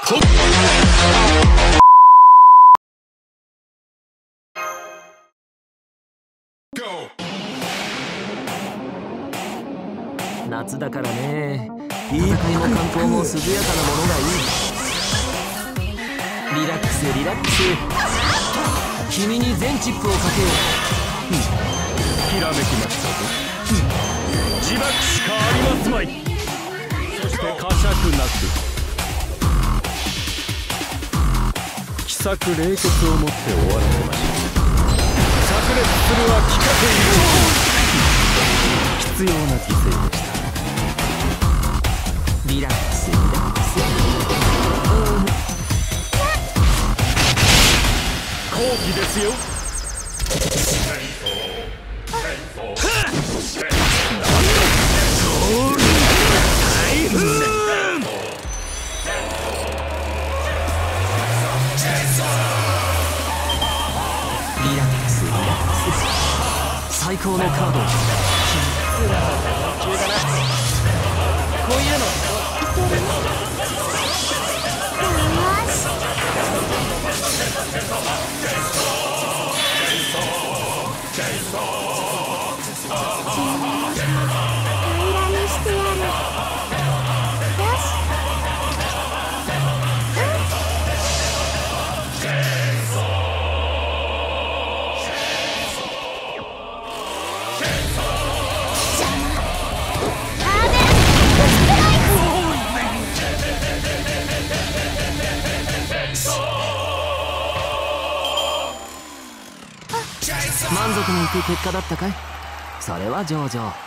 夏だからね、戦いも観光も涼やかなものがいい。リラックスリラックス。君に全チップをかけよう。 ひらめきましたぞ。自爆しかありますまい。そして呵責なく奇策冷血をもって終わらせましょう。炸裂するは聞かせ必要な犠牲でした。 リラックスリラックス。 好機ですよ。 最高のカード。こういうの満足のいく結果だったかい？それは上々。